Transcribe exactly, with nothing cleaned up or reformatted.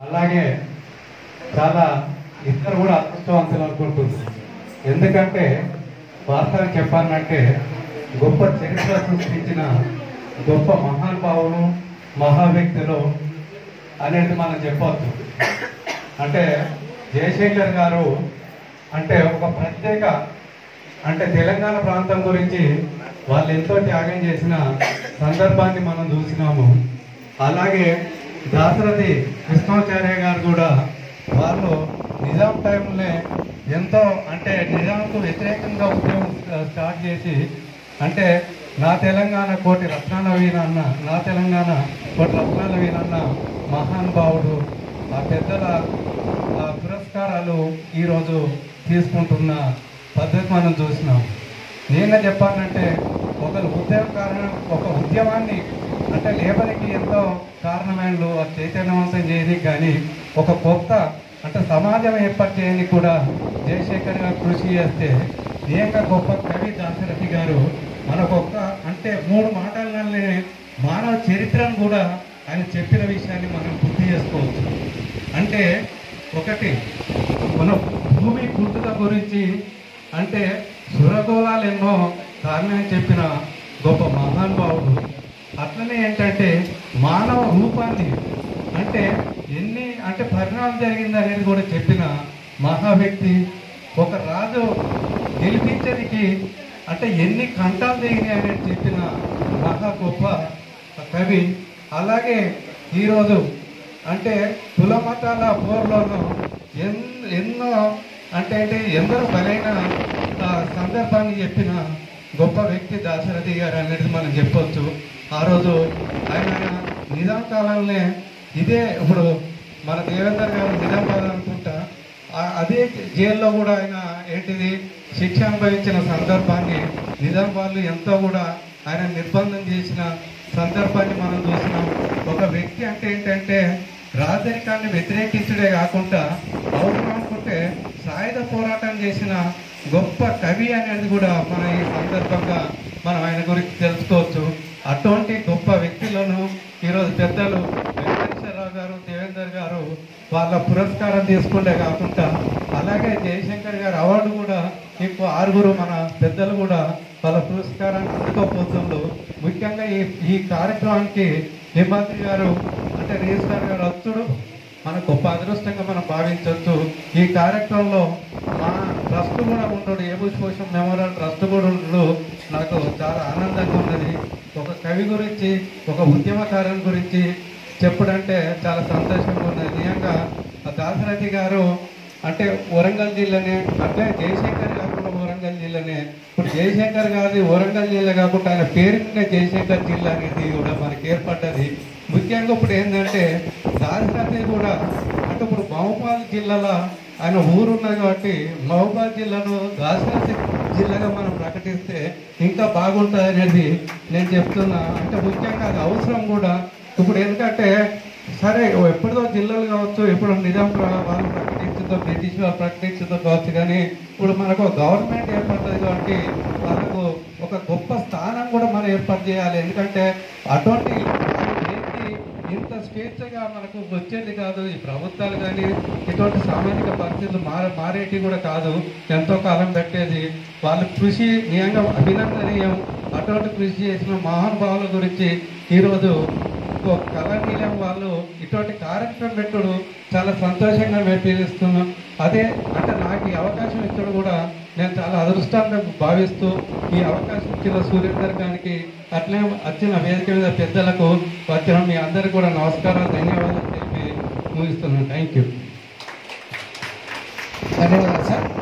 అలాగే చాలా ఇద్దరు కూడా అదృష్టవంతులు అనుకుంటుంది. ఎందుకంటే వాస్తవం చెప్పాలంటే గొప్ప చరిత్ర సృష్టించిన గొప్ప మహానుభావులు మహా వ్యక్తులు అనేది మనం చెప్పవచ్చు. అంటే జయశంకర్ గారు అంటే ఒక ప్రత్యేక అంటే తెలంగాణ ప్రాంతం గురించి వాళ్ళు ఎంతో త్యాగం చేసిన సందర్భాన్ని మనం చూసినాము. అలాగే దాశరథి కృష్ణాచార్య గారు కూడా వాళ్ళు నిజాం టైంలో ఎంతో అంటే నిజాంకు వ్యతిరేకంగా ఉద్యమం స్టార్ట్ చేసి అంటే నా తెలంగాణ కోటి రత్నాల వీరన్న నా తెలంగాణ కోటి రత్నాల వీరన్న మహానుభావుడు ఆ పెద్దల పురస్కారాలు ఈరోజు తీసుకుంటున్న పద్ధతి మనం చూసినాం. నేను చెప్పాలంటే ఒక ఉద్యమ కారణం ఒక ఉద్యమాన్ని అంటే లేబర్కి ఎంతో కారణమైన చైతన్యవంతం చేయడానికి కానీ ఒక కొత్త అంటే సమాజం ఏర్పాటు చేయడానికి కూడా జయశంకర్ గారు కృషి చేస్తే ఏక గొప్ప కవి దాశరథి గారు మనకొక్క అంటే మూడు మాటలనే మానవ చరిత్రను కూడా ఆయన చెప్పిన విషయాన్ని మనం గుర్తు చేసుకోవచ్చు. అంటే ఒకటి మన భూమి పుట్టుక గురించి అంటే సురగోళాలు ఎన్నో కారణం చెప్పిన గొప్ప మహానుభావుడు. అట్లనే ఏంటంటే మానవ రూపాన్ని అంటే ఎన్ని అంటే పరిణామం జరిగింది అనేది కూడా చెప్పిన మహా వ్యక్తి. ఒక రాజు గెలిపించడానికి అంటే ఎన్ని కంటాలు జరిగినాయి అనేది చెప్పిన మహా గొప్ప కవి. అలాగే ఈరోజు అంటే కుల మతాల పోర్లోనూ ఎన్ ఎన్నో అంటే అంటే ఎందరో బలైన సందర్భాన్ని చెప్పిన గొప్ప వ్యక్తి దాశరథి గారు అనేది మనం చెప్పొచ్చు. ఆ రోజు ఆయన నిజాం కాలంలో ఇదే ఇప్పుడు మన దేవేందర్ గారు నిజామాబాద్ అనుకుంటా అదే జైల్లో కూడా ఆయన ఏంటిది శిక్ష అనుభవించిన సందర్భాన్ని నిజాం వాళ్ళు ఎంతో కూడా ఆయన నిర్బంధం చేసిన సందర్భాన్ని మనం చూసినాం. ఒక వ్యక్తి అంటే ఏంటంటే రాజరికాన్ని వ్యతిరేకించడే కాకుండా అవసరం అనుకుంటే సాయుధ పోరాటం చేసిన గొప్ప కవి అనేది కూడా మన ఈ సందర్భంగా మనం ఆయన గురించి తెలుసుకోవచ్చు. అటువంటి గొప్ప వ్యక్తులను ఈరోజు పెద్దలు వెంకటేశ్వరరావు గారు దేవేందర్ గారు వాళ్ళ పురస్కారం తీసుకుంటే కాకుండా అలాగే జయశంకర్ గారు అవార్డు కూడా ఇంకో ఆరుగురు మన పెద్దలు కూడా వాళ్ళ పురస్కారాన్ని అందుకోపోతుండ్రు. ముఖ్యంగా ఈ ఈ కార్యక్రమానికి హిమాద్రి గారు అంటే రిజిస్ట్రార్ గారు వచ్చుడు మన గొప్ప అదృష్టంగా మనం భావించవచ్చు. ఈ కార్యక్రమంలో మా ట్రస్ట్ కూడా ఉండడు ఏబుశోషం మెమోరియల్ ట్రస్ట్ కూడా ఉండడు నాకు చాలా ఆనందంగా ఉన్నది. ఒక కవి గురించి ఒక ఉద్యమకారుని గురించి చెప్పుడంటే చాలా సంతోషంగా ఉన్నది. నిజంగా దాశరథి గారు అంటే వరంగల్ జిల్లానే అంటే జయశంకర్ గారు కూడా వరంగల్ జిల్లానే. ఇప్పుడు జయశంకర్ గారి వరంగల్ జిల్లా కాకుండా ఆయన పేరునే జయశంకర్ జిల్లా అనేది కూడా మనకి ఏర్పడ్డది. ముఖ్యంగా ఇప్పుడు ఏంటంటే దాశరథి కూడా అంటే ఇప్పుడు మహబూబాద్ జిల్లాలో ఆయన ఊరున్నది కాబట్టి మహబూబాద్ జిల్లాను దాశరథి జిల్లాగా మనం ప్రకటిస్తే ఇంకా బాగుంటుంది అనేది నేను చెప్తున్నా. అంటే ముఖ్యంగా అది అవసరం కూడా. ఇప్పుడు ఎందుకంటే సరే ఎప్పుడో జిల్లాలు కావచ్చు ఎప్పుడు నిజాం వాళ్ళు ప్రకటించిందో బ్రిటిష్ వాళ్ళు ప్రకటించిందో కావచ్చు కానీ ఇప్పుడు మనకు గవర్నమెంట్ ఏర్పడుతుంది కాబట్టి వాళ్ళకు ఒక గొప్ప స్థానం కూడా మనం ఏర్పాటు చేయాలి. ఎందుకంటే అటువంటి ఇంత స్వేచ్ఛగా మనకు వచ్చేది కాదు. ఈ ప్రభుత్వాలు కానీ ఇటువంటి సామాజిక పరిస్థితులు మార మారేటి కూడా కాదు. ఎంతో కాలం పెట్టేది వాళ్ళ కృషి నిజంగా అభినందనీయం. అటువంటి కృషి చేసిన మహానుభావుల గురించి ఈరోజు కళానిలయం వాళ్ళు ఇటువంటి కార్యక్రమం పెట్టుడు చాలా సంతోషంగా మెప్పిస్తున్నాం. అదే అంటే నాకు ఈ అవకాశం ఇచ్చడం కూడా నేను చాలా అదృష్టంగా భావిస్తూ ఈ అవకాశం ఇచ్చిన సూర్యేందర్ గారికి అట్లే వచ్చిన వేదిక మీద పెద్దలకు వచ్చిన మీ అందరికీ కూడా నమస్కారాలు ధన్యవాదాలు తెలిపి ముగిస్తున్నాను. Thank you. ధన్యవాదాలు సార్.